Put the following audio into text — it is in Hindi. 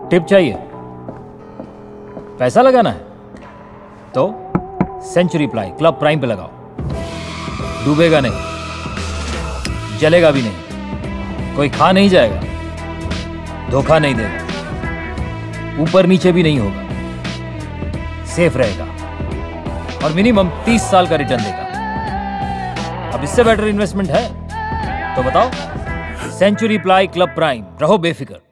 टिप चाहिए? पैसा लगाना है तो सेंचुरी प्लाई क्लब प्राइम पे लगाओ। डूबेगा नहीं, जलेगा भी नहीं, कोई खा नहीं जाएगा, धोखा नहीं देगा, ऊपर नीचे भी नहीं होगा, सेफ रहेगा और मिनिमम 30 साल का रिटर्न देगा। अब इससे बेटर इन्वेस्टमेंट है तो बताओ? सेंचुरी प्लाई क्लब प्राइम, रहो बेफिक्र।